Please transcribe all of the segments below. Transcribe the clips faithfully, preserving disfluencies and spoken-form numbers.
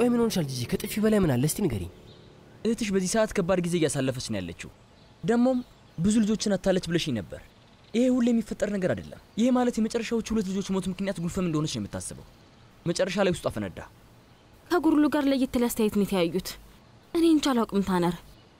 ቆይ ምን ሆነሻል ጂጂ? ከጥፊ በላይ ምን አለ? እስቲ ንገሪኝ። እህትሽ በዚህ ሰዓት ከባድ ጊዜ እያሳለፈች ነው ያለችው። ደሞም ብዙ ልጆችን አታለች ብለሽኝ ነበር። ይሄ ሁሉ የሚፈጠር ነገር አይደለም። ይሄ ማለት የመጨረሻዎቹ ሁለት ልጆች ሞት ምክንያት ጉልፈም እንደሆነች ነው የምታስበው። መጨረሻ ላይ ውስጧ ፈነዳ። ከጉርሉ ጋር ለየት ያለ አስተያየት ነው የተያዩት። እኔ እንጃ አላውቅም ታነር።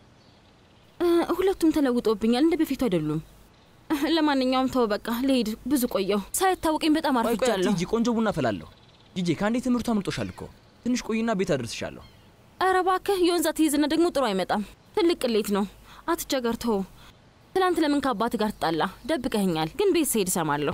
ሁለቱም ተለውጦብኛል፣ እንደ በፊቱ አይደሉም። ለማንኛውም ተው በቃ ልሂድ፣ ብዙ ቆየው። ሳይታወቀኝ በጣም አርፍጃለሁ። ጂጂ ቆንጆ ቡና ፈላለሁ። ጂጂ ከአንዴ ትምህርቱ አምልጦሻል እኮ። ትንሽ ቆይና ቤት አደርስሻለሁ። ኧረ እባክህ የወንዛ ትይዝና ደግሞ ጥሩ አይመጣም። ትልቅ ቅሌት ነው። አትቸገር ተው። ትላንት ለምን ከአባት ጋር ተጣላ? ደብቀኸኛል፣ ግን ቤት ስሄድ እሰማለሁ።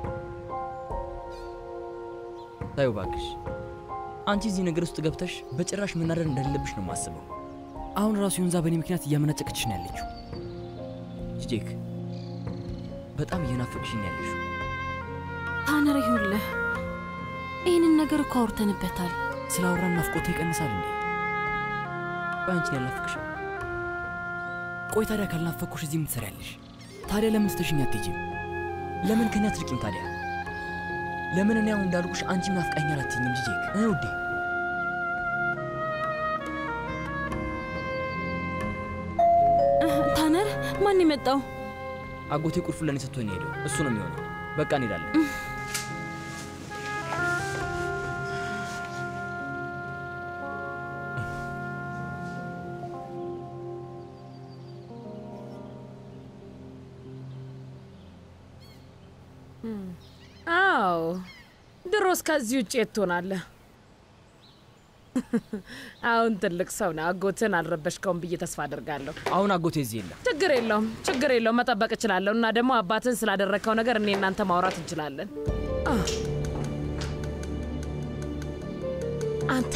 ታዩ እባክሽ፣ አንቺ እዚህ ነገር ውስጥ ገብተሽ በጭራሽ መናደር እንደሌለብሽ ነው የማስበው። አሁን ራሱ የወንዛ በእኔ ምክንያት እያመናጨቀችሽ ነው ያለችው። ጂጂክ በጣም እየናፈቅሽኝ ያለሽው። ታነር ይሁንልህ። ይህንን ነገር እኮ አውርተንበታል። ስላወራን ናፍቆቴ ይቀንሳል እንዴ? ቆይ አንቺን ያልናፈቅሽው? ቆይ ታዲያ ካልናፈቅኩሽ እዚህ ምን ትሰሪያለሽ? ታዲያ ለምን ስትሽኝ አትሄጂም? ለምን ከኛ ትርቂም ታዲያ? ለምን እኔ አሁን እንዳልኩሽ አንቺም ናፍቀኛል አትይኝም ጂጂክ? እ ውዴ ታነር ማን የመጣው? አጎቴ ቁልፉን ለኔ ሰጥቶኝ ሄደው። እሱ ነው የሚሆነው። በቃ እንሄዳለን። አዎ ድሮስ ከዚህ ውጭ የትሆናለህ? አሁን ትልቅ ሰው ነህ። አጎትን አልረበሽከውም ብዬ ተስፋ አደርጋለሁ። አሁን አጎቴ እዚህ የለም። ችግር የለውም ችግር የለውም፣ መጠበቅ እችላለሁ። እና ደግሞ አባትን ስላደረከው ነገር እኔ እናንተ ማውራት እንችላለን። አንተ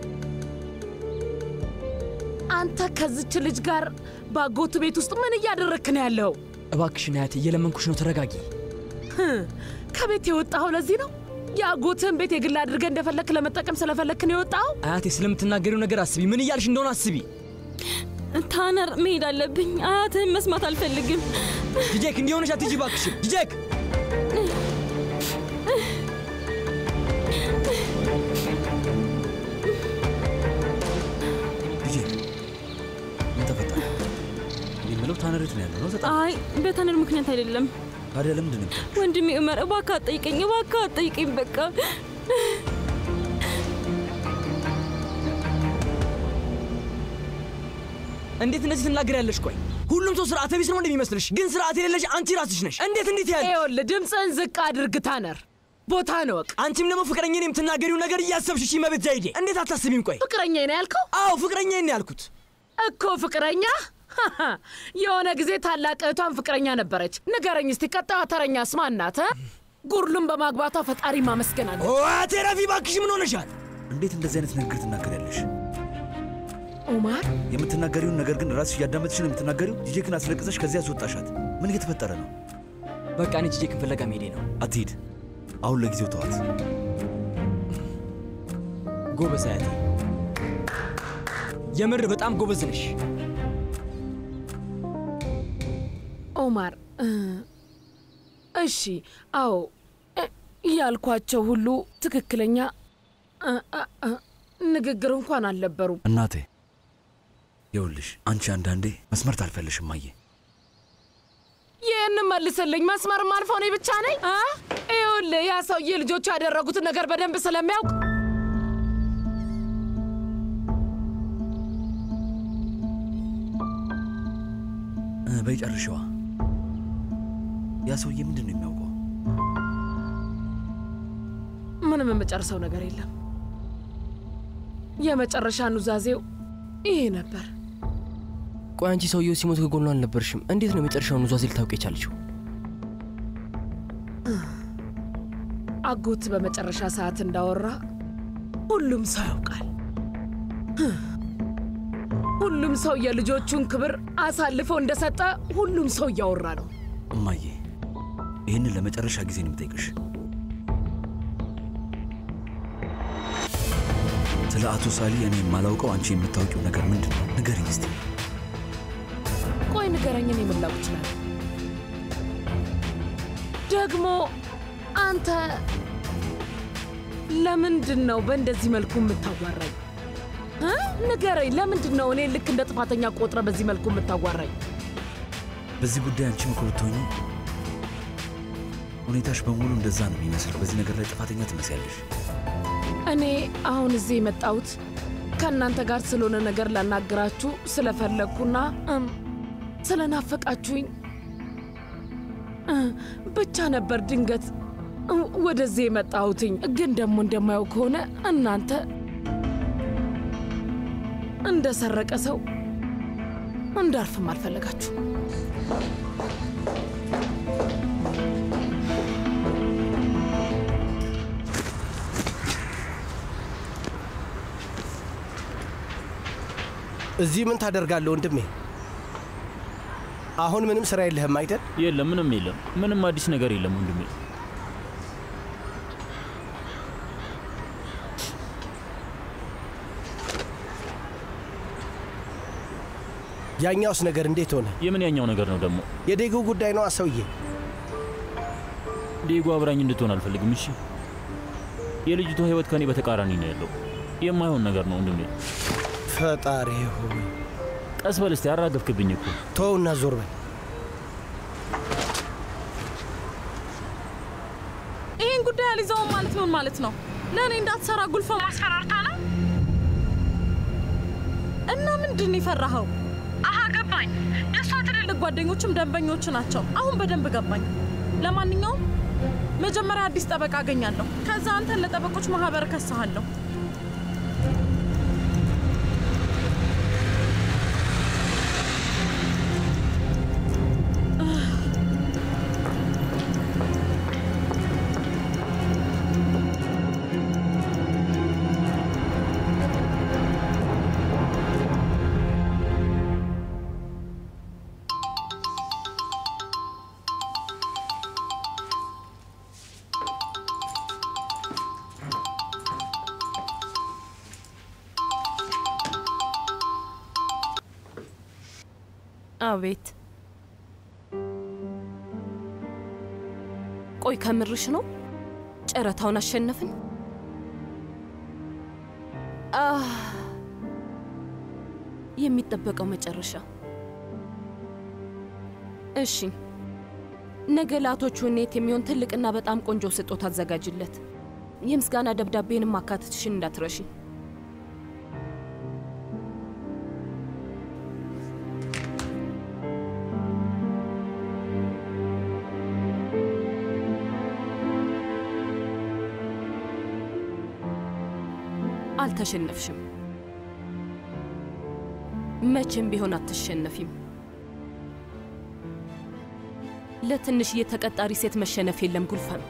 አንተ ከዚች ልጅ ጋር ባጎቱ ቤት ውስጥ ምን እያደረክ ነው ያለው? እባክሽን አያቴ እየለመንኩሽ ነው፣ ተረጋጊ። ከቤት የወጣኸው ለዚህ ነው? ያጎትን ቤት የግል አድርገህ እንደፈለክ ለመጠቀም ስለፈለክ ነው የወጣኸው? አያቴ ስለምትናገሪው ነገር አስቢ። ምን እያልሽ እንደሆነ አስቢ። ታነር መሄድ አለብኝ። አያትህን መስማት አልፈልግም። ጂጂክ እንዲሆነሽ አትጂ እባክሽ ጂጂክ። ጂጂክ ምን ተፈጠረ? የምለው ታነር የት ነው ያለው ነው? ተጣ አይ በታነር ምክንያት አይደለም። ታዲያ ለምንድን ነው? ወንድሜ ዑመር እባክህ አትጠይቀኝ፣ እባክህ አትጠይቀኝ። በቃ እንዴት እንደዚህ ትናገሪያለሽ? ቆይ ሁሉም ሰው ስርዓተ ቢስ ነው እንደሚመስልሽ፣ ግን ስርዓት የሌለሽ አንቺ ራስሽ ነሽ። እንዴት እንዴት ያለ ይኸውልህ፣ ድምፅህን ዝቅ አድርግ ታነር፣ ቦታ ነው ወቅ። አንቺም ደግሞ ፍቅረኛዬን የምትናገሪው ነገር እያሰብሽ እሺ፣ መብት ዘይዴ እንዴት አታስቢም? ቆይ ፍቅረኛዬ ነው ያልከው? አዎ ፍቅረኛዬ ነው ያልኩት እኮ። ፍቅረኛ የሆነ ጊዜ ታላቅ እህቷን ፍቅረኛ ነበረች። ንገረኝ እስቲ ቀጣዩ ተረኛስ ማን ናት? ጉርሉን በማግባቷ ፈጣሪ ማመስገን አለ። ኦ አቴራፊ ባክሽ፣ ምን ሆነሻል? እንዴት እንደዚህ አይነት ንግግር ትናገሪያለሽ? ኡማር የምትናገሪውን ነገር ግን ራስሽ እያዳመጥሽ ነው የምትናገሪው። ጂጂክን አስለቅሰሽ ከዚያ አስወጣሻት። ምን እየተፈጠረ ነው? በቃ እኔ ጂጂክን ፍለጋ መሄዴ ነው። አትሂድ፣ አሁን ለጊዜው ተዋት። ጎበዝ አያቴ፣ የምር በጣም ጎበዝ ነሽ። ኦማር እሺ፣ አዎ ያልኳቸው ሁሉ ትክክለኛ ንግግር እንኳን አልነበሩም። እናቴ ይኸውልሽ፣ አንቺ አንዳንዴ መስመር ታልፈልሽም። ማየ ይህን መልስልኝ። መስመር ማልፈው እኔ ብቻ ነኝ? ይኸውልህ ያ ሰውዬ ልጆቹ ያደረጉትን ነገር በደንብ ስለሚያውቅ በይጨርሽዋ። ያ ሰውዬ ምንድን ነው የሚያውቀው? ምንም የምጨርሰው ነገር የለም። የመጨረሻ ኑዛዜው ይሄ ነበር። ቆይ አንቺ ሰውዬው ሲሞት ከጎኑ አልነበርሽም? እንዴት ነው የመጨረሻውን ኑዛዜ ልታውቅ የቻልሽው? አጎት በመጨረሻ ሰዓት እንዳወራ ሁሉም ሰው ያውቃል። ሁሉም ሰው የልጆቹን ክብር አሳልፈው እንደሰጠ ሁሉም ሰው እያወራ ነው። እማዬ ይህንን ለመጨረሻ ጊዜ ነው የምጠይቅሽ። ስለ አቶ ሳሊ እኔ የማላውቀው አንቺ የምታውቂው ነገር ምንድን ነው? ንገሪኝ እስቲ። ቆይ ንገረኝ፣ እኔ ምን ላውቅ እችላለሁ? ደግሞ አንተ ለምንድን ነው በእንደዚህ መልኩ የምታዋራኝ? እ ንገረኝ ለምንድን ነው እኔ ልክ እንደ ጥፋተኛ ቆጥረ በዚህ መልኩ የምታዋራኝ? በዚህ ጉዳይ አንቺ እኮ ብትሆኚ ሁኔታሽ በሙሉ እንደዛ ነው የሚመስለው። በዚህ ነገር ላይ ጥፋተኛ ትመስያለሽ። እኔ አሁን እዚህ የመጣሁት ከእናንተ ጋር ስለሆነ ነገር ላናግራችሁ ስለፈለግኩና ስለናፈቃችሁኝ ብቻ ነበር ድንገት ወደዚህ የመጣሁትኝ። ግን ደግሞ እንደማየው ከሆነ እናንተ እንደሰረቀ ሰው እንዳርፍም አልፈለጋችሁ። እዚህ ምን ታደርጋለህ ወንድሜ? አሁን ምንም ስራ የለህም አይደል? የለም፣ ምንም የለም። ምንም አዲስ ነገር የለም ወንድሜ። ያኛውስ ነገር እንዴት ሆነ? የምን ያኛው ነገር ነው ደግሞ? የዴጉ ጉዳይ ነው ሰውዬ። ዴጉ አብራኝ እንድትሆን አልፈልግም። እሺ፣ የልጅቷ ህይወት ከኔ በተቃራኒ ነው ያለው። የማይሆን ነገር ነው ወንድሜ። ፈጣሪ ሆይ ቀስ በል እስቲ፣ አራገፍክብኝ እኮ። ተውና ዞር በል። ይሄን ጉዳይ አልይዘውም ማለት ምን ማለት ነው? ለኔ እንዳትሰራ ጉልፎ ማስፈራርታ ነው እና ምንድን ነው የፈራኸው? አሃ ገባኝ። የሷ ትልልቅ ጓደኞችም ደንበኞች ናቸው። አሁን በደንብ ገባኝ። ለማንኛውም መጀመሪያ አዲስ ጠበቃ አገኛለሁ። ከዛ አንተን ለጠበቆች ማህበር ከሰሃለሁ። አቤት። ቆይ ከምርሽ ነው? ጨረታውን አሸነፍን? አህ የሚጠበቀው መጨረሻ። እሺ፣ ነገ ለአቶቹ ኔት የሚሆን ትልቅና በጣም ቆንጆ ስጦታ አዘጋጅለት። የምስጋና ደብዳቤንም ማካተትሽን እንዳትረሺ። አልተሸነፍሽም። መቼም ቢሆን አትሸነፊም። ለትንሽ የተቀጣሪ ሴት መሸነፍ የለም ጉልፈን።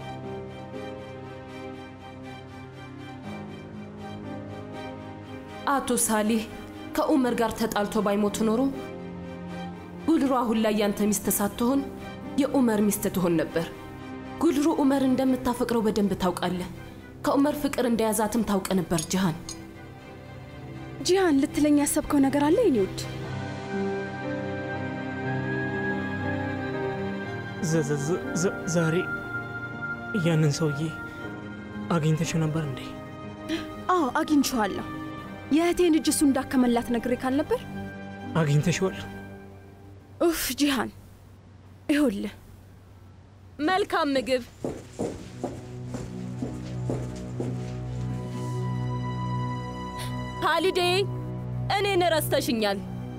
አቶ ሳሊህ ከኡመር ጋር ተጣልቶ ባይሞት ኖሮ ጉልሩ አሁን ላይ ያንተ ሚስት ሳትሆን የኡመር ሚስት ትሆን ነበር። ጉልሩ ኡመር እንደምታፈቅረው በደንብ ታውቃለህ። ከኡመር ፍቅር እንደያዛትም ታውቀ ነበር። ጂሃን ጂሃን ልትለኝ ያሰብከው ነገር አለ የኔ ውድ? ዛሬ ያንን ሰውዬ አግኝተሽ ነበር እንዴ? አዎ አግኝቼዋለሁ። የእህቴን እጅ እሱ እንዳከመላት ነግሬ ካልነበር? አግኝተሽዋል? ኡፍ ጂሃን፣ ይኸውልህ መልካም ምግብ። ሃሊዴ፣ እኔን ረስተሽኛል።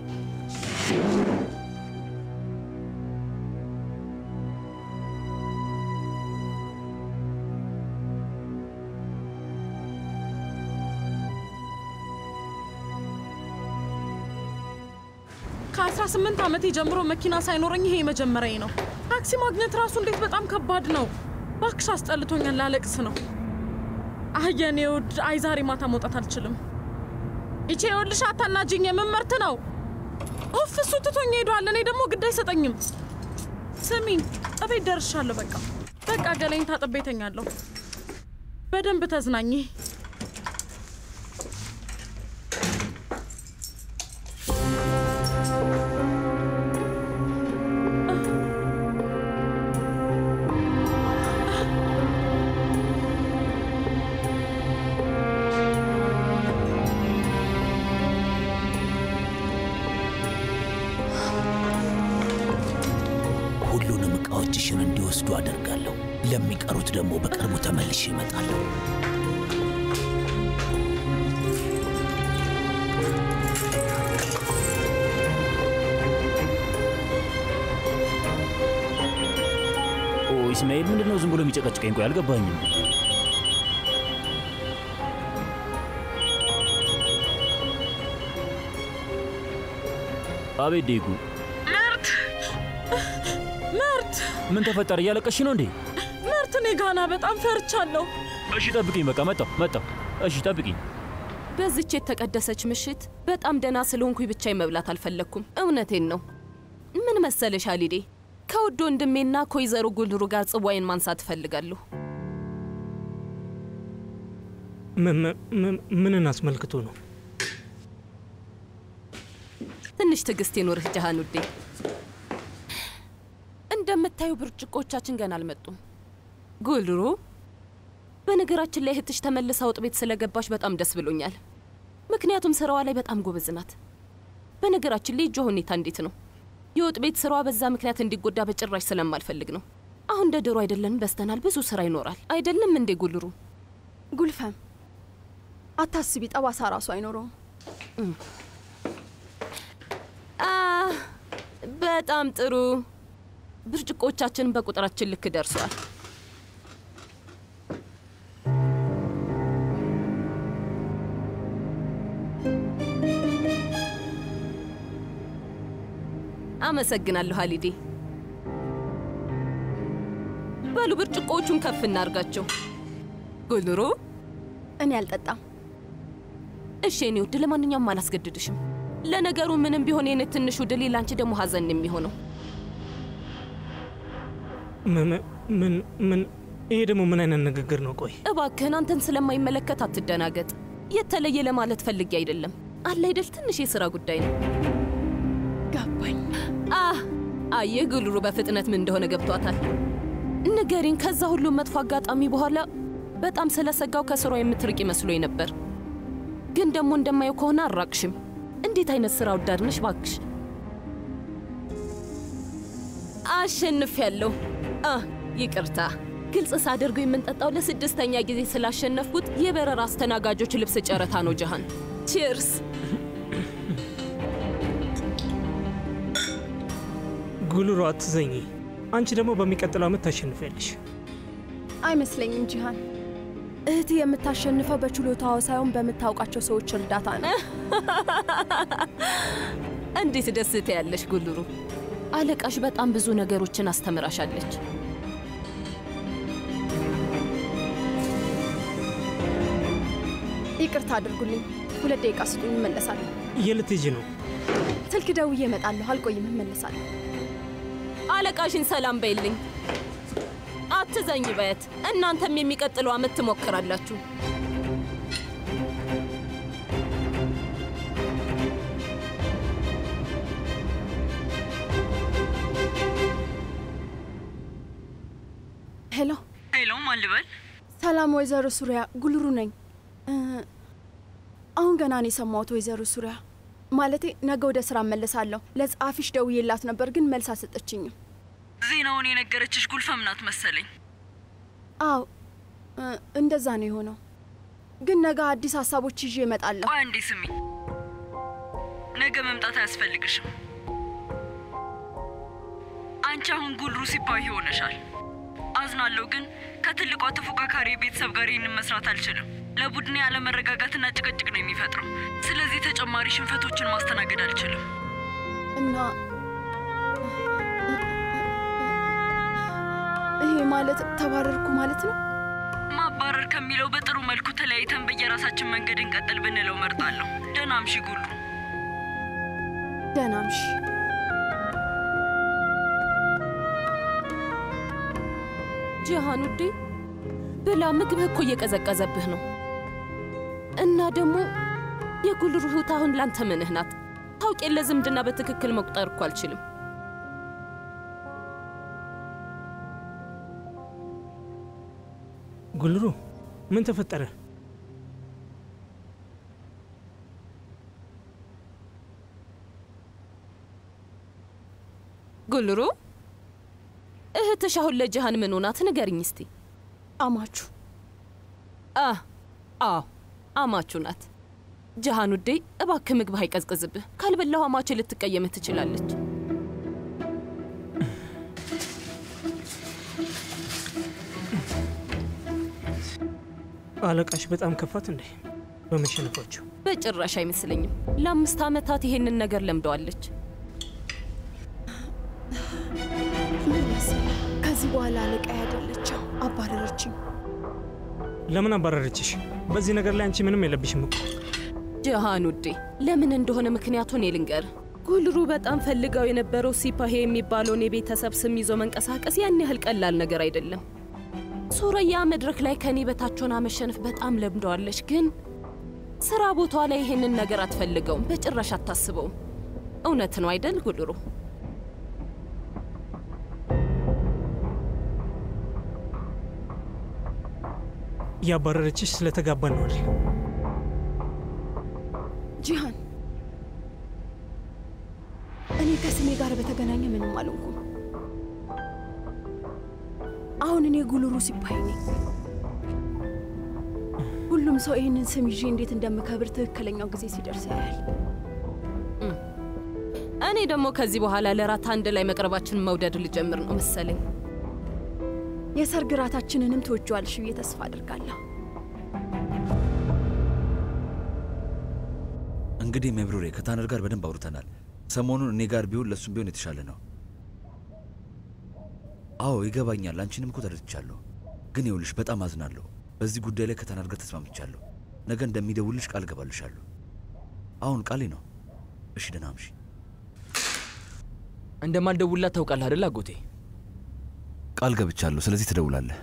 ከአስራ ስምንት ዓመቴ ጀምሮ መኪና ሳይኖረኝ ይሄ መጀመሪያዬ ነው። ታክሲ ማግኘት ራሱ እንዴት በጣም ከባድ ነው። ባክሽ አስጠልቶኛል፣ ላለቅስ ነው። አየኔ ውድ፣ አይ ዛሬ ማታ መውጣት አልችልም። ይቼ ይኸውልሽ አታናጂኝ፣ የምመርት ነው። ኡፍ እሱ ትቶኝ ሄዷል። እኔ ደግሞ ግድ አይሰጠኝም። ስሚኝ፣ እቤት ደርሻለሁ። በቃ በቃ ገለኝ ታጥቤ እተኛለሁ። በደንብ ተዝናኝ። ቤተሰቦችሽን እንዲወስዱ አደርጋለሁ። ለሚቀሩት ደግሞ በቅርቡ ተመልሼ እመጣለሁ። ኦ ኢስማኤል ምንድነው ዝም ብሎ የሚጨቀጭቀኝ? ቆይ አልገባኝም። አቤት ዴጉ። ምርት ምርት ምን ተፈጠረ? እያለቀሽ ነው እንዴ? ምርት እኔ ጋና በጣም ፈርቻለሁ። እሺ ጠብቂኝ፣ በቃ መጣሁ መጣሁ። እሺ ጠብቂኝ። በዚች የተቀደሰች ምሽት በጣም ደና ስለሆንኩኝ ብቻ መብላት አልፈለኩም። እውነቴን ነው። ምን መሰለሽ አሊዴ፣ ከውድ ወንድሜና ከወይዘሮ ጉልሩ ጋር ጽዋዬን ማንሳት እፈልጋለሁ። ምንን አስመልክቶ ነው? ትንሽ ትዕግስት ይኖርህ ጃሃን ውዴ። እንደምታዩ ብርጭቆቻችን ገና አልመጡም። ጉልሩ፣ በነገራችን ላይ እህትሽ ተመልሳ ወጥ ቤት ስለገባሽ በጣም ደስ ብሎኛል። ምክንያቱም ስራዋ ላይ በጣም ጎበዝ ናት። በነገራችን ላይ ጆ ሁኔታ እንዴት ነው? የወጥ ቤት ስራዋ በዛ ምክንያት እንዲጎዳ በጭራሽ ስለማልፈልግ ነው። አሁን እንደ ድሮ አይደለም፣ በስተናል። ብዙ ስራ ይኖራል አይደለም እንዴ ጉልሩ? ጉልፈም አታስቢ፣ ጠባሳ ራሱ አይኖረውም። አ በጣም ጥሩ። ብርጭቆቻችን በቁጥራችን ልክ ደርሷል። አመሰግናለሁ አሊዴ። በሉ ብርጭቆቹን ከፍ እናርጋቸው። ጉልሩ፣ እኔ አልጠጣም። እሺ እኔ ውድ፣ ለማንኛውም አላስገድድሽም። ለነገሩ ምንም ቢሆን የኔ ትንሹ ድል ላንቺ ደግሞ ሀዘን የሚሆነው። ምን ምን ምን ይሄ ደግሞ ምን አይነት ንግግር ነው? ቆይ እባክህን አንተን ስለማይመለከት አትደናገጥ። የተለየ ለማለት ፈልጌ አይደለም። አለ አይደል ትንሽ የሥራ ጉዳይ ነው። ገባኝ። አህ አየህ ጉልሩ በፍጥነት ምን እንደሆነ ገብቷታል። ንገሪኝ፣ ከዛ ሁሉ መጥፎ አጋጣሚ በኋላ በጣም ስለሰጋው ከስራው የምትርቂ መስሎኝ ነበር። ግን ደግሞ እንደማየው ከሆነ አራቅሽም። እንዴት አይነት ስራ ወዳድ ነሽ ባክሽ። አሸንፊያለሁ። አ ይቅርታ፣ ግልጽ ሳደርገው የምንጠጣው ለስድስተኛ ጊዜ ስላሸነፍኩት የበረራ አስተናጋጆች ልብስ ጨረታ ነው። ጃሃን ቺርስ። ጉልሩ አትዘኝ። አንቺ ደግሞ በሚቀጥለው ዓመት ታሸንፊያለሽ። አይመስለኝም ጂሃን። እህቴ የምታሸንፈው በችሎታዋ ሳይሆን በምታውቃቸው ሰዎች እርዳታ ነው። እንዴት ደስ ትያለሽ ጉልሩ። አለቃሽ በጣም ብዙ ነገሮችን አስተምራሻለች። ይቅርታ አድርጉልኝ። ሁለት ደቂቃ ስጡኝ፣ እመለሳለሁ። የት ልትሄጂ ነው? ስልክ ደውዬ እመጣለሁ። አልቆይም፣ እመለሳለሁ። አለቃሽን ሰላም በይልኝ። አትዘኝ በየት። እናንተም የሚቀጥለው ዓመት ትሞክራላችሁ። ሄሎ ሄሎ፣ ማን ልበል? ሰላም ወይዘሮ ሱሪያ፣ ጉልሩ ነኝ። አሁን ገና ነው የሰማሁት ወይዘሮ ሱሪያ። ማለቴ ነገ ወደ ስራ እመለሳለሁ። ለጸሐፊሽ ደውዬላት ነበር ግን መልስ አልሰጠችኝም። ዜናውን የነገረችሽ ጉልፈም ናት መሰለኝ። አዎ እንደዛ ነው የሆነው። ግን ነገ አዲስ ሀሳቦች ይዤ እመጣለሁ። ቆይ አንዴ ስሚ፣ ነገ መምጣት አያስፈልግሽም። አንቺ አሁን ጉልሩ ሲባይ ሆነሻል። አዝናለሁ፣ ግን ከትልቋ ተፎካካሪ ቤተሰብ ጋር ይህንን መስራት አልችልም። ለቡድኔ ያለመረጋጋትና ጭቅጭቅ ነው የሚፈጥረው። ስለዚህ ተጨማሪ ሽንፈቶችን ማስተናገድ አልችልም። እና ይሄ ማለት ተባረርኩ ማለት ነው? ማባረር ከሚለው በጥሩ መልኩ ተለያይተን በየራሳችን መንገድ እንቀጥል ብንለው መርጣለሁ። ደህና እምሺ ጉልሩ። ደህና እምሺ። ጂሃን ውዴ ብላ፣ ምግብህ እኮ እየቀዘቀዘብህ ነው። እና ደግሞ የጉልሩ እህት አሁን ላንተ ምንህ ናት? ታውቅ የለ ዝምድና በትክክል መቁጠር እኮ አልችልም። ጉልሩ ምን ተፈጠረ? ጉልሩ እህት እህትሽ አሁን ለጂሃን ምን ሆናት ንገሪኝ እስቲ። አማቹ አ አዎ አማቹ ናት። ጂሃን ውዴ እባክህ ምግብ አይቀዝቅዝብህ። ካልበላሁ አማቹ ልትቀየምህ ትችላለች። አለቃሽ በጣም ከፋት እንዴ በመሸነፋቸው? በጭራሽ አይመስለኝም። ለአምስት ዓመታት ይሄንን ነገር ለምደዋለች። ከዚህ በኋላ አለቃ አይደለችም፣ አባረረችኝ። ለምን አባረረችሽ? በዚህ ነገር ላይ አንቺ ምንም የለብሽም እኮ። ጂሃን ውዴ ለምን እንደሆነ ምክንያቱን ልንገር። ጉልሩ በጣም ፈልገው የነበረው ሲፓሄ የሚባለውን የቤተሰብ ስም ይዞ መንቀሳቀስ ያን ያህል ቀላል ነገር አይደለም። ሱረያ መድረክ ላይ ከኔ በታችና መሸነፍ በጣም ለምደዋለች፣ ግን ስራ ቦታዋ ላይ ይሄንን ነገር አትፈልገውም፣ በጭራሽ አታስበውም። እውነት ነው አይደል ጉልሩ? ያባረረችሽ ስለተጋባን ነው አይደል? ጂሃን እኔ ከስሜ ጋር በተገናኘ ምንም አልሆንኩም። አሁን እኔ ጉልሩ ሲፓሄ ነኝ። ሁሉም ሰው ይህንን ስም ይዤ እንዴት እንደምከብር ትክክለኛው ጊዜ ሲደርስ ያያል። እኔ ደግሞ ከዚህ በኋላ ለራት አንድ ላይ መቅረባችንን መውደድ ልጀምር ነው መሰለኝ። የሰርግ ራታችንንም ትወጂዋለሽ ብዬ ተስፋ አድርጋለሁ። እንግዲህ መብሩሬ ከታነር ጋር በደንብ አውርተናል። ሰሞኑን እኔ ጋር ቢሆን ለሱም ቢሆን የተሻለ ነው። አዎ ይገባኛል፣ አንቺንም እኮ ተረድቻለሁ። ግን ይኸውልሽ በጣም አዝናለሁ። በዚህ ጉዳይ ላይ ከታነር ጋር ተስማምቻለሁ። ነገ እንደሚደውልሽ ቃል ገባልሻለሁ። አሁን ቃሌ ነው። እሺ ደህና እምሽ። እንደማልደውልላት ታውቃለህ አይደል አጎቴ? ቃል ገብቻለሁ። ስለዚህ ትደውላለህ።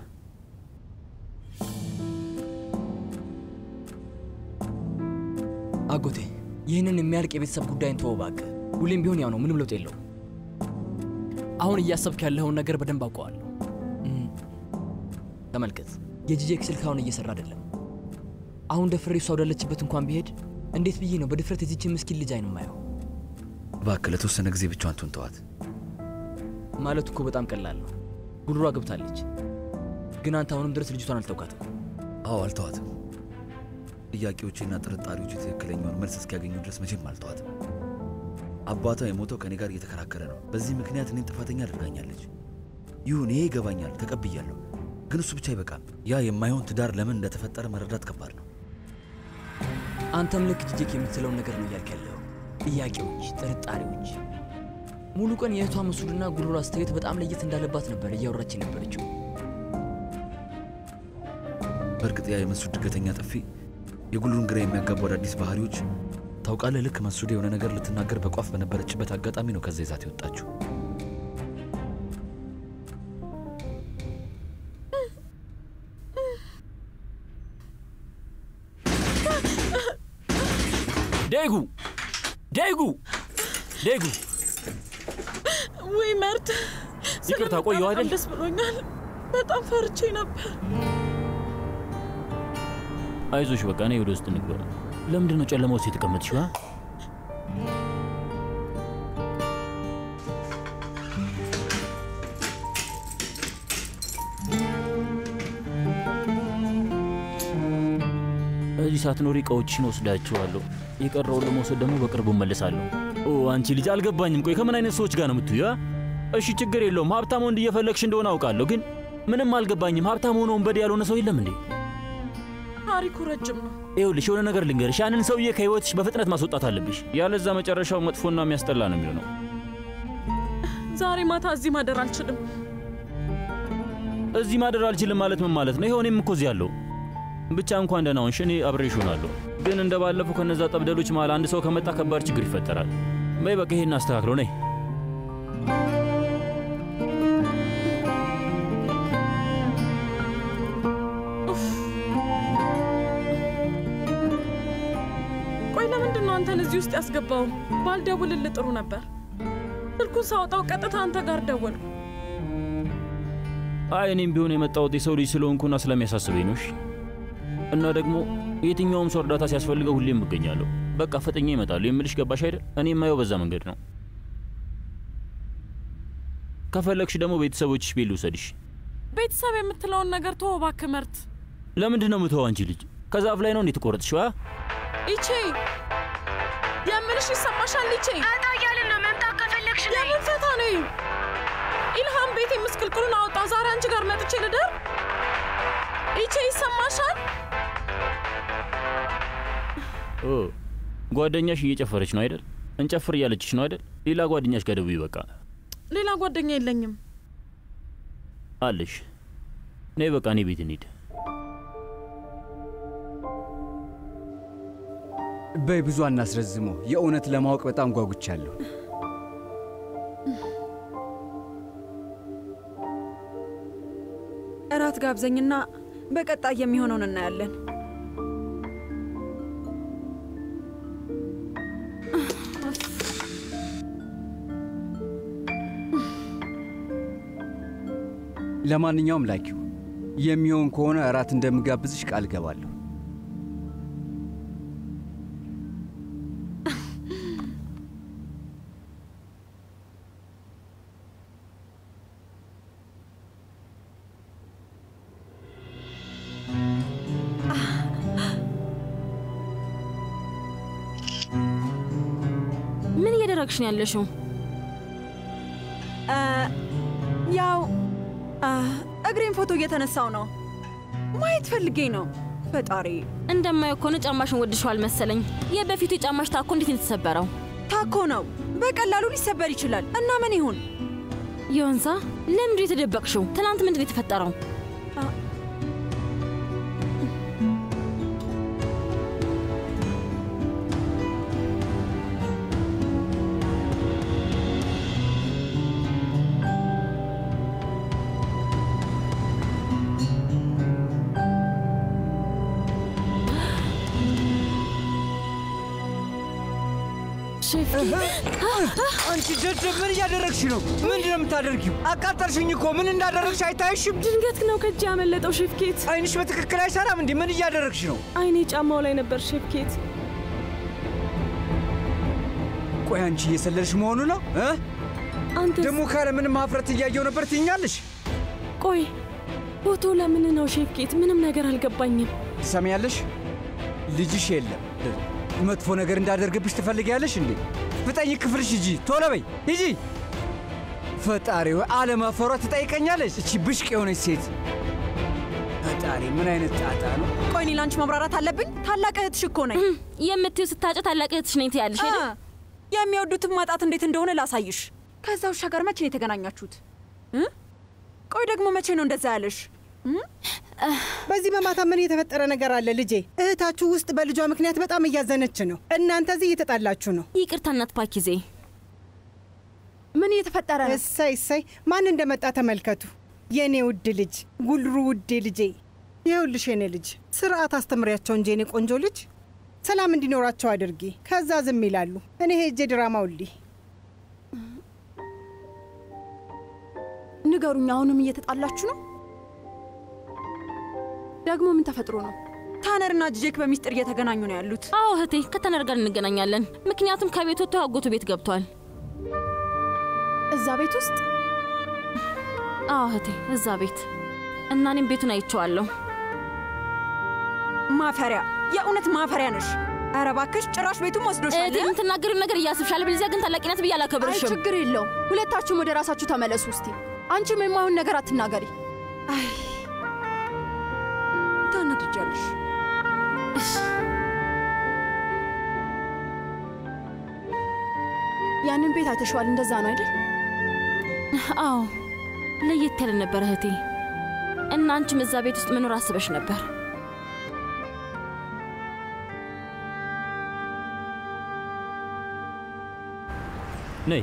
አጎቴ ይህንን የሚያልቅ የቤተሰብ ጉዳይን ተወው እባክህ። ሁሌም ቢሆን ያው ነው፣ ምንም ለውጥ የለውም። አሁን እያሰብክ ያለውን ነገር በደንብ አውቀዋለሁ። ተመልከት፣ የጂጄክ ስልክ አሁን እየሰራ አይደለም። አሁን ደፍሬ እሷ ወዳለችበት እንኳን ቢሄድ እንዴት ብዬ ነው በድፍረት የዚችን ምስኪን ልጅ አይን ማየው? እባክህ ለተወሰነ ጊዜ ብቻዋን ትሁን፣ ተዋት። ማለት እኮ በጣም ቀላል ነው። ጉልሯ ገብታለች፣ ግን አንተ አሁንም ድረስ ልጅቷን አልተውካትም። አዎ አልተዋትም። ጥያቄዎቼና ጥርጣሬዎቼ ትክክለኛውን መልስ እስኪያገኙ ድረስ መቼም አልተዋትም። አባቷ የሞተው ከኔ ጋር እየተከራከረ ነው። በዚህ ምክንያት እኔን ጥፋተኛ አድርጋኛለች። ይሁን፣ ይሄ ይገባኛል፣ ተቀብያለሁ። ግን እሱ ብቻ አይበቃም። ያ የማይሆን ትዳር ለምን እንደተፈጠረ መረዳት ከባድ ነው። አንተም ልክ ጂጄክ የምትለውን ነገር ነው እያልክ ያለው። ጥያቄዎች፣ ጥርጣሬዎች። ሙሉ ቀን የእህቷ መስሉና ጉልሩ አስተያየት በጣም ለየት እንዳለባት ነበር እያወራች የነበረችው። በእርግጥ ያ የመስዑድ ድገተኛ ጥፊ፣ የጉልሩን ግራ የሚያጋቡ አዳዲስ ባህሪዎች ታውቃለህ። ልክ መስዑድ የሆነ ነገር ልትናገር በቋፍ በነበረችበት አጋጣሚ ነው ከዛ ይዛት የወጣችው። ዴጉ ዴጉ ዴጉ ወይ መርት፣ ይቅርታ ቆየሁ አይደል? ደስ ብሎኛል። በጣም ፈርቼ ነበር። አይዞሽ በቃ እኔ ወደ ውስጥ እንግባ። ለምንድን ነው ጨለማ ውስጥ የተቀመጥሽው? እዚህ ሳትኖሪ እቃዎችሽን ወስዳቸዋለሁ። የቀረውን ለመውሰድ ደግሞ በቅርቡ እመለሳለሁ። ኦ አንቺ ልጅ አልገባኝም። ቆይ ከምን አይነት ሰዎች ጋር ነው የምትዩ? እሺ ችግር የለውም። ሀብታም ወንድ እየፈለግሽ እንደሆነ አውቃለሁ፣ ግን ምንም አልገባኝም። ሀብታም ሆኖ ወንበዴ ያልሆነ ሰው የለም እንዴ? ታሪኩ ረጅም ነው። ይኸውልሽ የሆነ ነገር ልንገርሽ፣ ያንን ሰውዬ ከህይወትሽ በፍጥነት ማስወጣት አለብሽ። ያለዛ መጨረሻው መጥፎና የሚያስጠላ ነው የሚሆነው። ዛሬ ማታ እዚህ ማደር አልችልም። እዚህ ማደር አልችልም ማለት ምን ማለት ነው? ይኸው እኔም እኮ እዚህ አለሁ። ብቻ እንኳን ደህና ሆንሽ፣ እኔ አብሬሽ እሆናለሁ። ግን እንደባለፈው ከነዛ ጠብደሎች መሃል አንድ ሰው ከመጣ ከባድ ችግር ይፈጠራል። በይ በቃ ይሄን አስተካክለው ነይ። ቆይ ለምንድን ነው አንተን እዚህ ውስጥ ያስገባው? ባልደውልልህ ጥሩ ነበር። ስልኩን ሳወጣው ቀጥታ አንተ ጋር ደወልኩ። አይ እኔም ቢሆን የመጣሁት የሰው ልጅ ስለሆንኩና ስለሚያሳስበኝ ነው። እና ደግሞ የትኛውም ሰው እርዳታ ሲያስፈልገው ሁሌም እገኛለሁ። በቃ ፈጥኜ እመጣለሁ የምልሽ ገባሽ አይደል? እኔ የማየው በዛ መንገድ ነው። ከፈለግሽ ደግሞ ቤተሰቦችሽ ቤት ልውሰድሽ። ቤተሰብ የምትለውን ነገር ተወው እባክህ መርት። ለምንድን ነው የምትወው አንቺ ልጅ? ከዛፍ ላይ ነው እንዴት ቆረጥሽው? ይቼ የምልሽ ይሰማሻል? ይቼ ፈታ እያልን ነው። መምጣት ከፈለግሽ ነይ። የምን ፈታ ነይ? ኢልሃም ቤቴ ምስቅልቅሉን አወጣ። ዛሬ አንቺ ጋር መጥቼ ልደር? ይቼ ይሰማሻል? ኦ ጓደኛሽ እየጨፈረች ነው አይደል? እንጨፍር እያለችሽ ነው አይደል? ሌላ ጓደኛሽ ጋር ደውይ በቃ። ሌላ ጓደኛ የለኝም አለሽ። ነይ በቃ እኔ ቤት እንሂድ። በይ ብዙ አናስረዝመው። የእውነት ለማወቅ በጣም ጓጉቻለሁ። እራት ጋብዘኝና በቀጣይ የሚሆነውን እናያለን። ለማንኛውም ላኪው የሚሆን ከሆነ እራት እንደምጋብዝሽ ቃል ገባለሁ። ምን እያደረግሽ ነው ያለሽው? ያው እግሬን ፎቶ እየተነሳው ነው። ማየት ፈልጌ ነው። ፈጣሪ እንደማየው ከሆነ ጫማሽን ወድሽዋል መሰለኝ። የበፊቱ ጫማሽ ታኮ እንዴት ነው የተሰበረው? ታኮ ነው፣ በቀላሉ ሊሰበር ይችላል። እና ምን ይሁን? ዮንሳ ለምንድን ነው የተደበቅሽው? ትናንት ምንድን ነው የተፈጠረው? አንቺ ደደብ ምን እያደረግሽ ነው? ምንድን ነው የምታደርጊው? አቃጠልሽኝ እኮ። ምን እንዳደረግሽ አይታይሽም? ድንገት ነው ከእጅ ያመለጠው ሼፍኬት። አይንሽ በትክክል አይሰራም እንዴ? ምን እያደረግሽ ነው? አይኔ ጫማው ላይ ነበር ሼፍኬት። ቆይ አንቺ እየሰለልሽ መሆኑ ነው? አንተ ደግሞ ካለ ምንም ማፍረት እያየው ነበር ትኛለሽ። ቆይ ፎቶ ለምን ነው ሼፍኬት? ምንም ነገር አልገባኝም። ትሰሚያለሽ? ልጅሽ የለም። መጥፎ ነገር እንዳደርግብሽ ትፈልጊያለሽ እንዴ? ፍጠኝ፣ ክፍልሽ ሂጂ፣ ቶሎ በይ ሂጂ። ፈጣሪ ሆይ አለማፈሯ ትጠይቀኛለች። እቺ ብሽቅ የሆነች ሴት። ፈጣሪ ምን አይነት ጣጣ ነው? ቆይ እኔ ላንቺ ማብራራት አለብኝ? ታላቅ እህትሽ እኮ ነኝ። የምትይው ስታጭ ታላቅ እህትሽ ነኝ ትያለሽ አይደል? የሚወዱትን ማጣት እንዴት እንደሆነ ላሳይሽ። ከዛ ውሻ ጋር መቼ ነው የተገናኛችሁት? ቆይ ደግሞ መቼ ነው እንደዛ ያለሽ? በዚህ በማታ ምን የተፈጠረ ነገር አለ ልጄ? እህታችሁ ውስጥ በልጇ ምክንያት በጣም እያዘነች ነው። እናንተ እዚህ እየተጣላችሁ ነው። ይቅርታ እናት ፓኪዜ። ምን እየተፈጠረ ነው? እሰይ እሰይ፣ ማን እንደመጣ ተመልከቱ። የኔ ውድ ልጅ ጉልሩ፣ ውዴ ልጄ። ይኸውልሽ የኔ ልጅ ስርዓት አስተምሪያቸው እንጂ የኔ ቆንጆ ልጅ። ሰላም እንዲኖራቸው አድርጊ። ከዛ ዝም ይላሉ። እኔ ሄጄ ድራማው ልይ። ንገሩኝ፣ አሁንም እየተጣላችሁ ነው? ደግሞ ምን ተፈጥሮ ነው? ታነርና ጂጄክ በሚስጥር እየተገናኙ ነው ያሉት። አዎ እህቴ፣ ከታነር ጋር እንገናኛለን። ምክንያቱም ከቤት ወጥቶ አጎቱ ቤት ገብቷል። እዛ ቤት ውስጥ? አዎ እህቴ፣ እዛ ቤት እና እኔም ቤቱን አይቼዋለሁ። ማፈሪያ፣ የእውነት ማፈሪያ ነሽ። ኧረ እባክሽ ጭራሽ ቤቱን ወስዶሻል። እህቴ፣ የምትናገሪውን ነገር እያስብሻል። በለዚያ ግን ታላቂነት ብዬ አላከብርሽም። አይ ችግር የለው። ሁለታችሁም ወደ ራሳችሁ ተመለሱ። እስቲ አንቺም የማይሆን ነገር አትናገሪ። አይ ታናድጃለሽ። ያንን ቤት አይተሽዋል? እንደዛ ነው አይደል? አዎ፣ ለየት ያለ ነበር እህቴ። እና አንቺም እዛ ቤት ውስጥ መኖር አስበሽ ነበር? ነይ።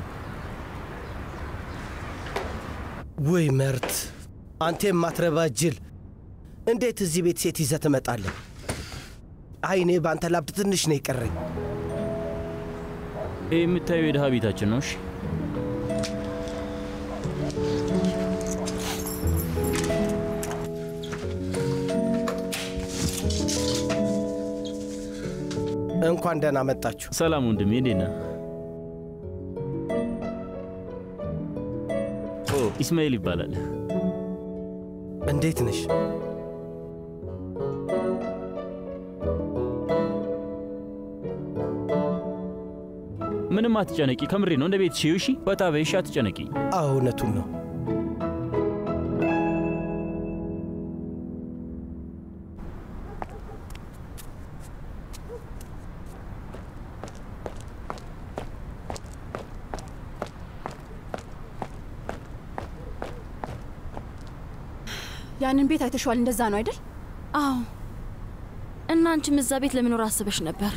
ወይ መርት፣ አንተ የማትረባ ጅል! እንዴት እዚህ ቤት ሴት ይዘህ ትመጣለህ? አይኔ በአንተ ላብድ ትንሽ ነው የቀረኝ። ይህ የምታየው የድሃ ቤታችን ነው። እሺ እንኳን ደህና መጣችሁ። ሰላም ወንድሜ፣ እንዴት ነህ? ኦ ኢስማኤል ይባላል። እንዴት ነሽ? ምንም አትጨነቂ፣ ከምሬ ነው። እንደ ቤት ሽዩ። እሺ ፈታ በይ። እሺ አትጨነቂ። አዎ እውነቱን ነው። ያንን ቤት አይተሽዋል? እንደዛ ነው አይደል? አዎ። እና አንቺም እዛ ቤት ለመኖር አስበሽ ነበር?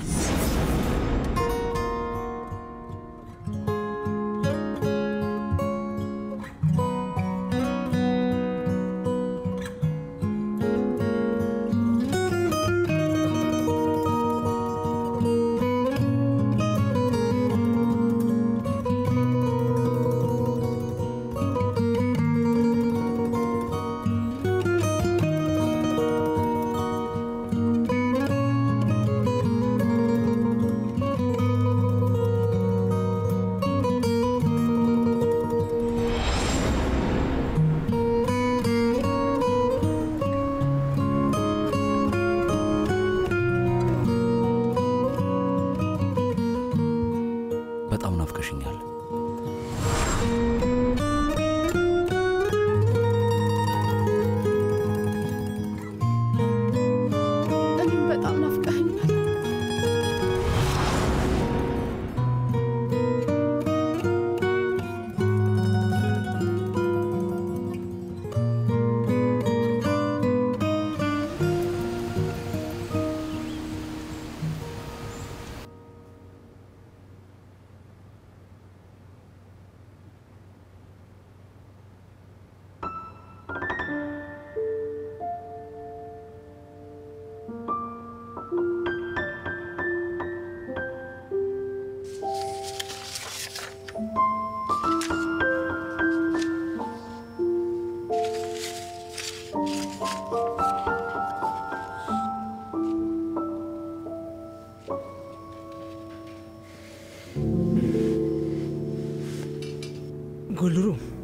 ጉልሩ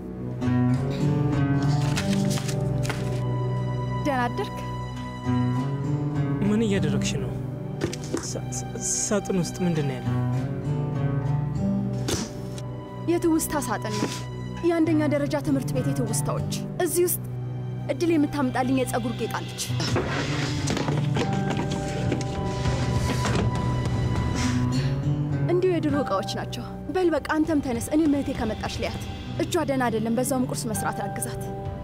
ደህና አደርክ? ምን እያደረግሽ ነው? ሳጥን ውስጥ ምንድን ነው ያለው? የትውስታ ሳጥን ነው። የአንደኛ ደረጃ ትምህርት ቤት የትውስታዎች። እዚህ ውስጥ እድል የምታምጣልኝ የጸጉር ጌጥ አለች። እንዲሁ የድሮ እቃዎች ናቸው። በል በቃ አንተም ተነስ። እኔ እህቴ ከመጣች ሊያት እጇ ደህና አይደለም። በዛውም ቁርስ መስራት አግዛት።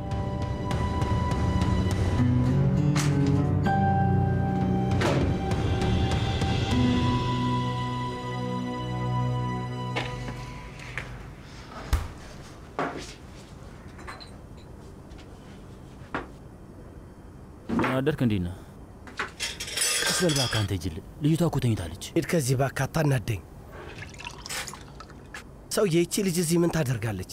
አደርክ እንዴ ነው? ቀስ በል እባክህ አንተ ጅል። ልጅቷ እኮ ተኝታለች። ሂድ ከዚህ እባክህ፣ አታናደኝ። ሰውዬ ይቺ ልጅ እዚህ ምን ታደርጋለች?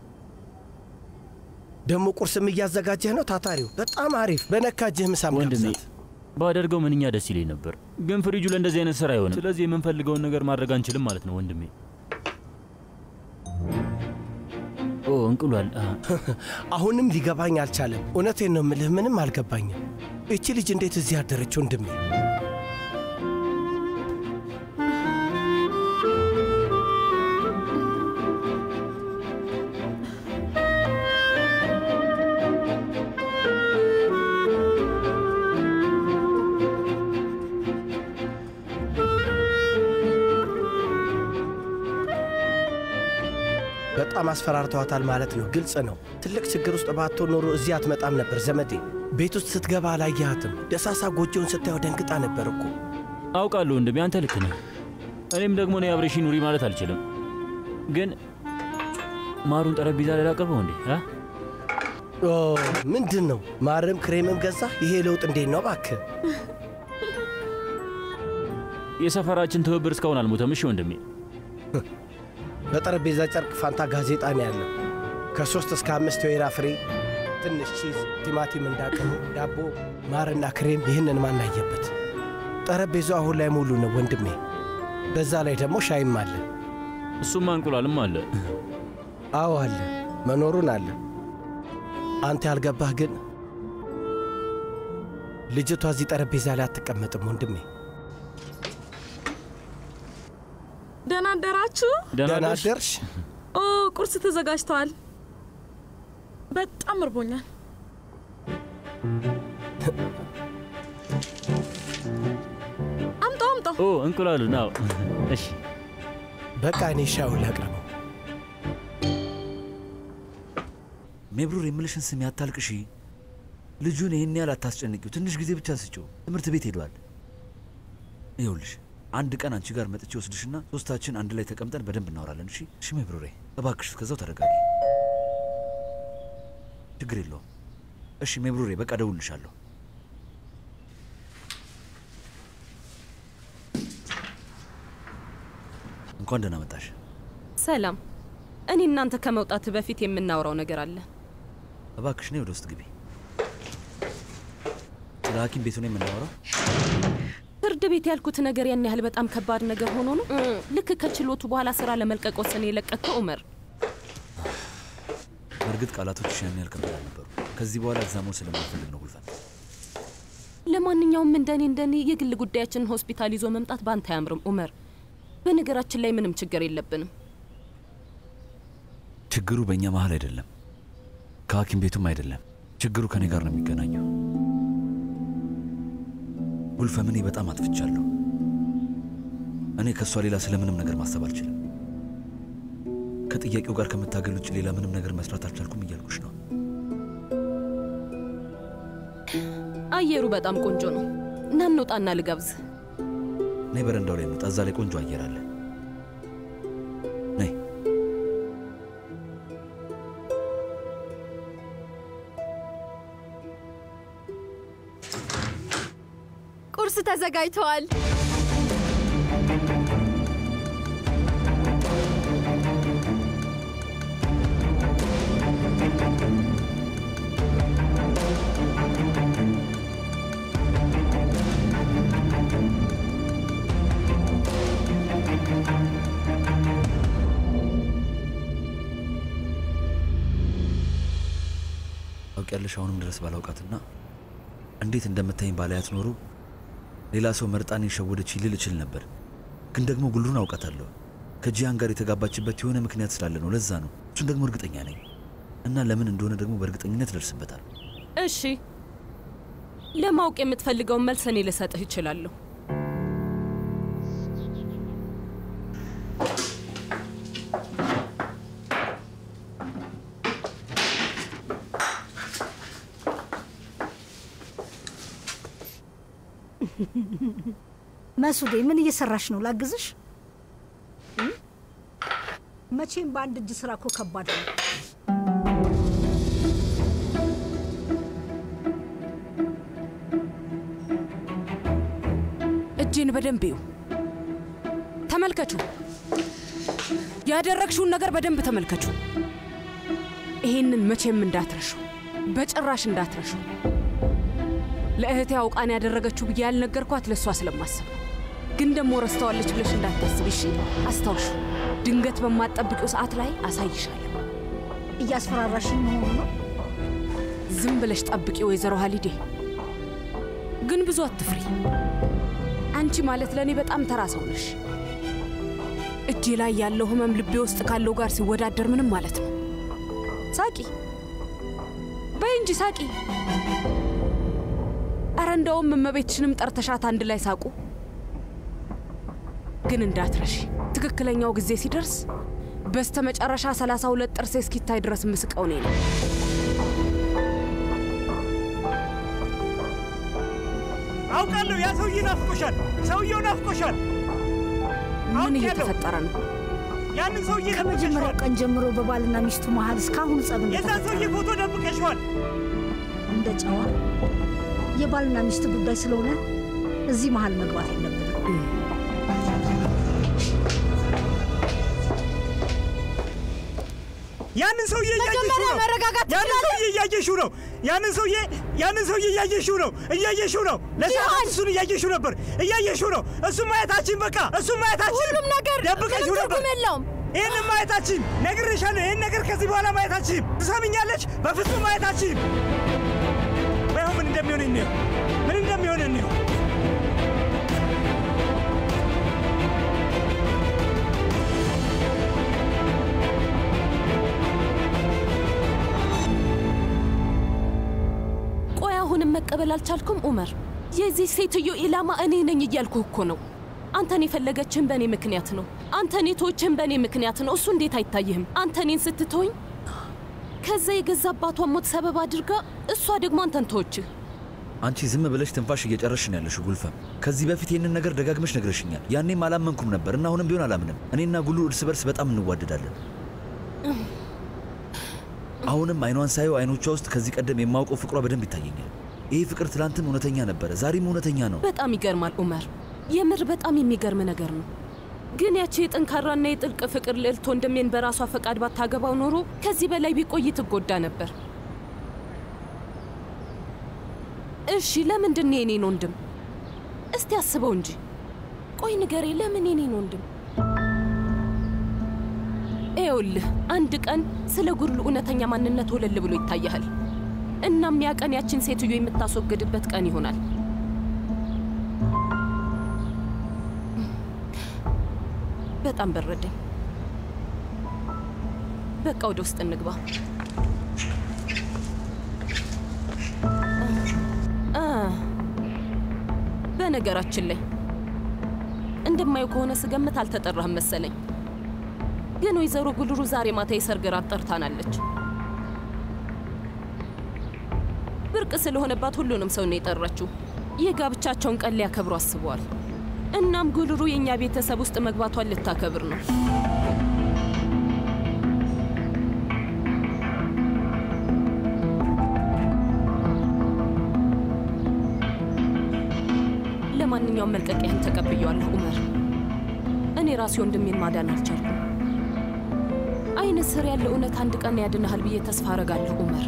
ደግሞ ቁርስም እያዘጋጀህ ነው? ታታሪው በጣም አሪፍ። በነካጅህ ምሳም ወንድሜ ባደርገው ምንኛ ደስ ይለኝ ነበር፣ ግን ፍሪጁ ለእንደዚህ አይነት ስራ አይሆንም። ስለዚህ የምንፈልገውን ነገር ማድረግ አንችልም ማለት ነው ወንድሜ። ኦ እንቁላል። አሁንም ሊገባኝ አልቻለም። እውነቴን ነው የምልህ፣ ምንም አልገባኝም። እቺ ልጅ እንዴት እዚህ አደረች ወንድሜ? በጣም አስፈራርተዋታል ማለት ነው። ግልጽ ነው። ትልቅ ችግር ውስጥ ባትሆን ኖሮ እዚህ አትመጣም ነበር ዘመዴ። ቤት ውስጥ ስትገባ አላየሃትም? ደሳሳ ጎጆውን ስታየው ደንግጣ ነበር እኮ። አውቃለሁ ወንድሜ፣ አንተ ልክ ነህ። እኔም ደግሞ ነው አብረሽ ኑሪ ማለት አልችልም። ግን ማሩን ጠረጴዛ ላይ ላቀርበው እንዴ? ኦ ምንድን ነው? ማርም ክሬምም ገዛ? ይሄ ለውጥ እንዴት ነው እባክህ? የሰፈራችን ትብብር እስካሁን አልሞተም። እሺ ወንድሜ። በጠረጴዛ ጨርቅ ፋንታ ጋዜጣ ነው ያለው። ከሶስት እስከ አምስት ወይራ ፍሬ፣ ትንሽ ቺዝ፣ ቲማቲም እንዳቅሙ፣ ዳቦ፣ ማርና ክሬም። ይህንን ማናየበት ጠረጴዛው አሁን ላይ ሙሉ ነው ወንድሜ። በዛ ላይ ደግሞ ሻይም አለ። እሱማ እንቁላልም አለ። አዎ አለ። መኖሩን አለ። አንተ ያልገባህ ግን ልጅቷ እዚህ ጠረጴዛ ላይ አትቀመጥም ወንድሜ። ደህና አደራችሁ? ደህና አደርሽ? ኦ ቁርስ ተዘጋጅቷል። በጣም እርቦኛል። አምጣው አምጣው። ኦ እንቁላሉ ነው። እሺ በቃ እኔ ሻውን ላቅርበው። ሜብሩር የምልሽን ስም ያታልቅሺ። ልጁን ይህን ያህል አታስጨንቂው። ትንሽ ጊዜ ብቻ ስጪው። ትምህርት ቤት ሄዷል። ይኸውልሽ አንድ ቀን አንቺ ጋር መጥቼ ወስድሽና ሶስታችን አንድ ላይ ተቀምጠን በደንብ እናወራለን። እሺ እሺ ሜብሩሬ እባክሽ እስከዛው ተረጋጊ። ችግር የለውም። እሺ ሜብሩሬ በቃ ደውልልሻለሁ። እንኳን ደህና መጣሽ። ሰላም። እኔ እናንተ ከመውጣት በፊት የምናወራው ነገር አለ። እባክሽ ነይ ወደ ውስጥ ግቢ። ስለ ሐኪም ቤቱ ነው የምናወራው። ፍርድ ቤት ያልኩት ነገር ያን ያህል በጣም ከባድ ነገር ሆኖ ነው? ልክ ከችሎቱ በኋላ ስራ ለመልቀቅ ወሰነ የለቀቀው ዑመር። በእርግጥ ቃላቶችሽ ያን ያህል ከባድ አልነበሩ። ከዚህ በኋላ እዛ መሆን ስለማልፈልግ ነው ጉልፈን። ለማንኛውም እንደኔ እንደኔ የግል ጉዳያችንን ሆስፒታል ይዞ መምጣት ባንተ አያምርም ዑመር። በነገራችን ላይ ምንም ችግር የለብንም። ችግሩ በእኛ መሀል አይደለም፣ ከሐኪም ቤቱም አይደለም። ችግሩ ከኔ ጋር ነው የሚገናኘው። ጉልፈም እኔ በጣም አጥፍቻለሁ። እኔ ከእሷ ሌላ ስለምንም ነገር ማሰብ አልችልም። ከጥያቄው ጋር ከምታገል ውጭ ሌላ ምንም ነገር መስራት አልቻልኩም እያልኩሽ ነው። አየሩ በጣም ቆንጆ ነው። ና እንውጣና ልጋብዝ። ነይ በረንዳው ላይ እንውጣ። እዛ ላይ ቆንጆ አየር አለ። ነይ። ቁርስ ተዘጋጅቷል። አውቂያለሽ አሁንም ድረስ ባላውቃትና እንዴት እንደምታይኝ ባላያት ኖሮ ሌላ ሰው መርጣን የሸወደች ልል እችል ነበር። ግን ደግሞ ጉልሩን አውቃታለሁ። ከጂያን ጋር የተጋባችበት የሆነ ምክንያት ስላለ ነው። ለዛ ነው። እሱን ደግሞ እርግጠኛ ነኝ እና ለምን እንደሆነ ደግሞ በእርግጠኝነት ደርስበታል። እሺ ለማወቅ የምትፈልገውን መልስ እኔ ልሰጥህ እችላለሁ። መሱዴ ምን እየሰራሽ ነው? ላግዝሽ? መቼም በአንድ እጅ ስራ እኮ ከባድ ነው። እጄን በደንብ እዩ። ተመልከቹ። ያደረግሽውን ነገር በደንብ ተመልከቹ። ይሄንን መቼም እንዳትረሹ፣ በጭራሽ እንዳትረሹ። ለእህቴ አውቃን ያደረገችው ብዬ ያልነገርኳት ለሷ ስለማስብ ነው። ግን ደግሞ ረስተዋለች ብለሽ እንዳታስብ እሺ? አስታውሽ፣ ድንገት በማትጠብቂው ሰዓት ላይ አሳይሻለሁ። እያስፈራራሽኝ መሆኑ ነው? ዝም ብለሽ ጠብቂ ወይዘሮ ሀሊዴ። ግን ብዙ አትፍሪ። አንቺ ማለት ለእኔ በጣም ተራ ሰው ነሽ። እጄ ላይ ያለው ህመም ልቤ ውስጥ ካለው ጋር ሲወዳደር ምንም ማለት ነው። ሳቂ በይ እንጂ ሳቂ። ኧረ እንደውም እመቤትሽንም ጠርተሻት አንድ ላይ ሳቁ። ግን እንዳትረሺ፣ ትክክለኛው ጊዜ ሲደርስ በስተመጨረሻ ሰላሳ ሁለት ጥርሴ እስኪታይ ድረስ ምስቀው ነኝ ነው። አውቃለሁ ያ ሰውዬ ናፍቆሻል። ሰውዬው ናፍቆሻል። ምን እየተፈጠረ ነው? ያንን ሰውዬ ከመጀመሪያው ቀን ጀምሮ በባልና ሚስቱ መሃል እስካሁን ጸብ የዛ ሰውዬ ፎቶ ደብቀሽዋል። እንደ ጨዋ የባልና ሚስት ጉዳይ ስለሆነ እዚህ መሃል መግባት የለብንም። ያንን ሰውዬ እያየሽው ነው። ያንን ሰውዬ እያየሽው ነው። ያንን ሰውዬ ያንን ሰውዬ እያየሽው ነው። እያየሽው ነው። ለሰዓት እሱን እያየሽው ነበር። እያየሽው ነው። እሱን ማየታችን በቃ እሱን ማየታችን ሁሉም ነገር ደብቀሽው ነበር። ትርጉም የለውም። ይህንን ማየታችን ነግሬሻለሁ። ይህን ነገር ከዚህ በኋላ ማየታችን ትሰምኛለች? በፍጹም ማየታችን ባይሆን ምን እንደሚሆን እንየው፣ ምን እንደሚሆን እንየው። ቆይ አሁንም መቀበል አልቻልኩም ኡመር። የዚህ ሴትዮ ኢላማ እኔ ነኝ እያልኩህ እኮ ነው። አንተን የፈለገችን በእኔ ምክንያት ነው። አንተን የተወችን በእኔ ምክንያት ነው። እሱ እንዴት አይታይህም? አንተኔን ስትተወኝ ከዛ የገዛ አባቷን ሞት ሰበብ አድርጋ እሷ ደግሞ አንተን ተወችህ። አንቺ ዝም ብለሽ ትንፋሽ እየጨረስሽ ነው ያለሽው ጉልፈም። ከዚህ በፊት ይህንን ነገር ደጋግመሽ ነግረሽኛል። ያኔም አላመንኩም ነበር እና አሁንም ቢሆን አላምንም። እኔና ጉሉ እርስ በርስ በጣም እንዋደዳለን። አሁንም አይኗን ሳየው አይኖቿ ውስጥ ከዚህ ቀደም የማውቀው ፍቅሯ በደንብ ይታየኛል። ይህ ፍቅር ትላንትም እውነተኛ ነበረ፣ ዛሬም እውነተኛ ነው። በጣም ይገርማል ኡመር፣ የምር በጣም የሚገርም ነገር ነው። ግን ያቺ የጠንካራና የጥልቅ ፍቅር ልዕልት ወንድሜን በራሷ ፈቃድ ባታገባው ኖሮ ከዚህ በላይ ቢቆይ ትጎዳ ነበር። እሺ ለምንድን ነው የኔን ወንድም? እስቲ አስበው እንጂ። ቆይ ንገሬ፣ ለምን የኔን ወንድም? ይኸውልህ አንድ ቀን ስለ ጉሉ እውነተኛ ማንነት ወለል ብሎ ይታያል። እናም ያ ቀን ያችን ሴትዮ የምታስወግድበት ቀን ይሆናል። በጣም በረደኝ። በቃ ወደ ውስጥ እንግባ። አ በነገራችን ላይ እንደማየው ከሆነ ስገምት አልተጠራህም መሰለኝ። ግን ወይዘሮ ጉልሩ ዛሬ ማታ የሰርግ ራት ጠርታናለች። ብርቅ ስለሆነባት ሁሉንም ሰው ነው የጠራችው። የጋብቻቸውን ቀን ሊያከብሩ አስበዋል። እናም ጉልሩ የኛ ቤተሰብ ውስጥ መግባቷን ልታከብር ነው። ለማንኛውም መልቀቂያን ተቀብያለሁ ኡመር። እኔ ራሴ ወንድሜን ማዳን አልቻልኩም። አይነ ስር ያለ እውነት አንድ ቀን ያድንሃል ብዬ ተስፋ አረጋለሁ ኡመር።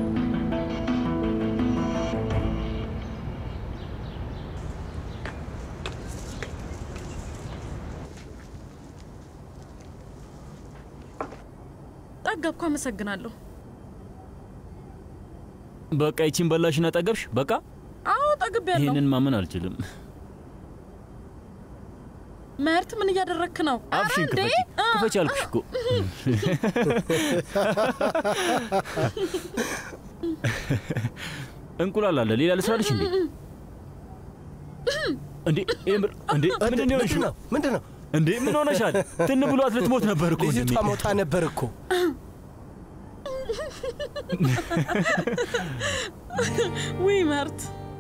ጠገብኩ። አመሰግናለሁ። በቃ ይቺን በላሽና ጠገብሽ? በቃ አዎ ጠግቤያለሁ። ይሄንን ማመን አልችልም። መርት ምን እያደረክ ነው? አፍሽን ክፈቺ፣ ክፈቺ አልኩሽ እኮ። እንቁላል አለ። ሌላ ልስራልሽ እንዴ? እንዴ ኤምር፣ እንዴ ምንድን ነው እሺ? ምንድን ነው እንዴ? ምን ሆነሻል? ትን ብሏት ልትሞት ነበር እኮ። ልጅቷ ሞታ ነበር እኮ። ውይ መርት፣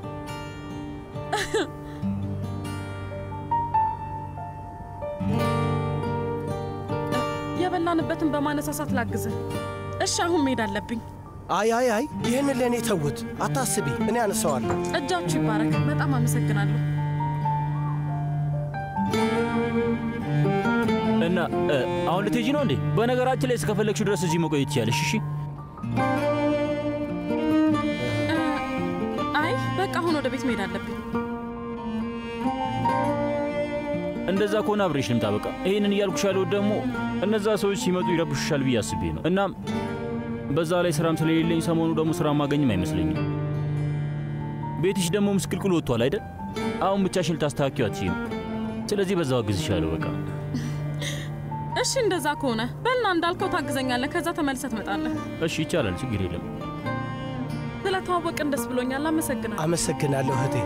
የበላንበትን በማነሳሳት ላግዝህ። እሺ አሁን መሄድ አለብኝ። አይ አይ አይ ይህንን ለእኔ ተውት፣ አታስቢ፣ እኔ አነሳዋለሁ። እጃችሁ ይባረክ። በጣም አመሰግናለሁ። እና አሁን ልትሄጂ ነው እንዴ? በነገራችን ላይ እስከፈለግሽው ድረስ እዚህ መቆየት ትችያለሽ። እሺ አይ በቃ አሁን ወደ ቤት መሄድ አለብኝ። እንደዛ ከሆነ አብሬሽ ልምጣ። በቃ ይሄንን እያልኩሽ ያለሁት ደግሞ እነዛ ሰዎች ሲመጡ ይረብሹሻል ብዬ አስቤ ነው። እናም በዛ ላይ ስራም ስለሌለኝ ሰሞኑ ደግሞ ስራ ማገኝም አይመስለኝም። ቤትሽ ደግሞ ምስቅልቅል ወጥቷል አይደል? አሁን ብቻሽን ልታስተካክዪው አትችይም። ስለዚህ በዛው አግዝሻለሁ። በቃ እሺ እንደዛ ከሆነ በልና እንዳልከው ታግዘኛለህ። ከዛ ተመልሰህ ትመጣለህ። እሺ ይቻላል፣ ችግር የለም። ስለተዋወቅን ደስ ብሎኛል። አመሰግናለሁ። አመሰግናለሁ እህቴ።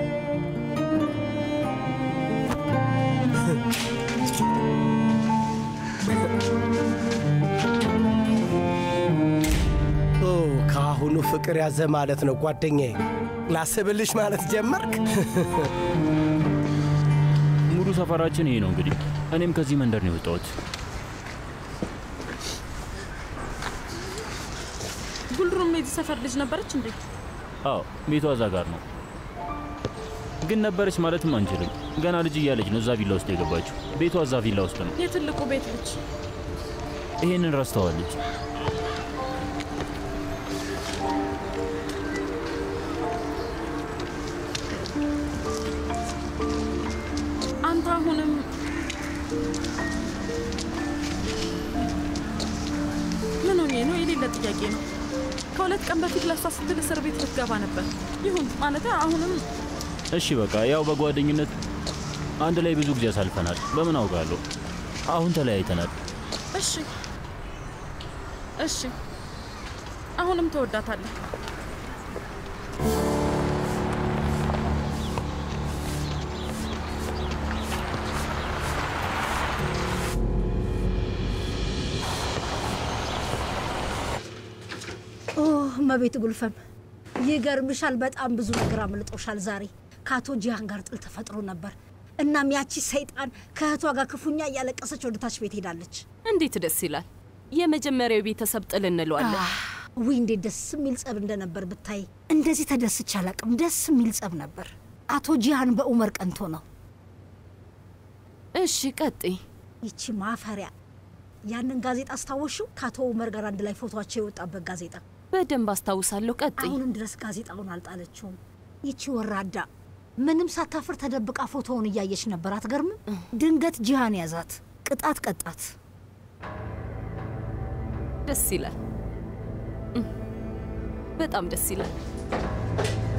ኦ ከአሁኑ ፍቅር ያዘ ማለት ነው ጓደኛዬ። ላስብልሽ ማለት ጀመርክ። ሙሉ ሰፈራችን ይሄ ነው እንግዲህ። እኔም ከዚህ መንደር ነው የወጣሁት። ጉልሩም የዚህ ሰፈር ልጅ ነበረች እንዴ? አዎ ቤቷ እዛ ጋር ነው። ግን ነበረች ማለትም አንችልም። ገና ልጅ እያለች ነው እዛ ቪላ ውስጥ የገባችው። ቤቷ እዛ ቪላ ውስጥ ነው። የትልቁ ቤት ልጅ። ይሄንን ረስተዋለች። አንተ አሁንም ጥያቄ ነው። ከሁለት ቀን በፊት ለሷ ስትል እስር ቤት ልትገባ ነበር። ይሁን ማለት አሁንም እሺ በቃ ያው በጓደኝነት አንድ ላይ ብዙ ጊዜ አሳልፈናል። በምን አውቃለሁ? አሁን ተለያይተናል። እሺ እሺ፣ አሁንም ተወዳታለህ። ኦ መቤት ጉልፈም ይገርምሻል፣ በጣም ብዙ ነገር አምልጦሻል ዛሬ። ከአቶ ጂሃን ጋር ጥል ተፈጥሮ ነበር። እናም ያቺ ሰይጣን ከእህቷ ጋር ክፉኛ እያለቀሰች ወደ ታች ቤት ሄዳለች። እንዴት ደስ ይላል! የመጀመሪያው ቤተሰብ ጥል እንለዋለን። ውይ እንዴት ደስ የሚል ጸብ እንደነበር ብታይ። እንደዚህ ተደስቼ አላቅም። ደስ የሚል ጸብ ነበር። አቶ ጂሃን በኡመር ቀንቶ ነው። እሺ ቀጥይ። ይቺ ማፈሪያ ያንን ጋዜጣ አስታወሽው? ከአቶ ኡመር ጋር አንድ ላይ ፎቶአቸው የወጣበት ጋዜጣ። በደንብ አስታውሳለሁ። ቀጥይ። አሁንም ድረስ ጋዜጣውን አልጣለችውም። ይቺ ወራዳ ምንም ሳታፍር ተደብቃ ፎቶውን እያየች ነበር። አትገርምም? ድንገት ጂሃን ያዛት፣ ቅጣት ቀጣት። ደስ ይላል፣ በጣም ደስ ይላል።